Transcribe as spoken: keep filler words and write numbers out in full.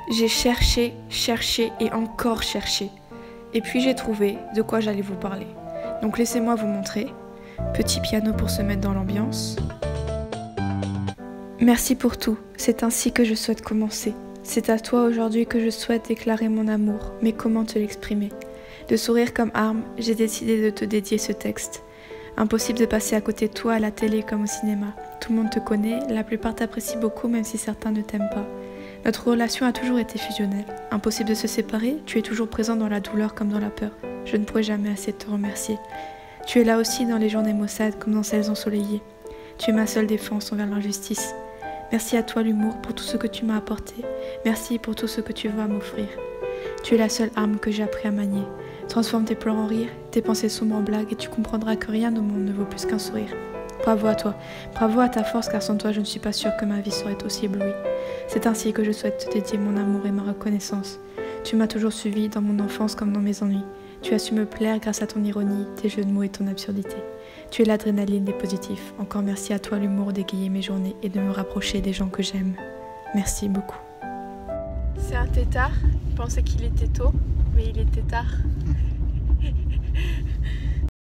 J'ai cherché, cherché et encore cherché. Et puis j'ai trouvé de quoi j'allais vous parler. Donc laissez-moi vous montrer. Petit piano pour se mettre dans l'ambiance. Merci pour tout, c'est ainsi que je souhaite commencer. C'est à toi aujourd'hui que je souhaite déclarer mon amour, mais comment te l'exprimer? De sourire comme arme, j'ai décidé de te dédier ce texte. Impossible de passer à côté de toi à la télé comme au cinéma. Tout le monde te connaît, la plupart t'apprécient beaucoup même si certains ne t'aiment pas. Notre relation a toujours été fusionnelle. Impossible de se séparer, tu es toujours présent dans la douleur comme dans la peur. Je ne pourrai jamais assez te remercier. Tu es là aussi dans les journées maussades comme dans celles ensoleillées. Tu es ma seule défense envers l'injustice. Merci à toi l'humour pour tout ce que tu m'as apporté. Merci pour tout ce que tu vas m'offrir. Tu es la seule arme que j'ai appris à manier. Transforme tes pleurs en rire, tes pensées sombres en blagues et tu comprendras que rien au monde ne vaut plus qu'un sourire. Bravo à toi, bravo à ta force car sans toi je ne suis pas sûre que ma vie serait aussi éblouie. C'est ainsi que je souhaite te dédier mon amour et ma reconnaissance. Tu m'as toujours suivi dans mon enfance comme dans mes ennuis. Tu as su me plaire grâce à ton ironie, tes jeux de mots et ton absurdité. Tu es l'adrénaline des positifs. Encore merci à toi l'humour d'égayer mes journées et de me rapprocher des gens que j'aime. Merci beaucoup. C'est un tétard, il pensait qu'il était tôt, mais il était tard.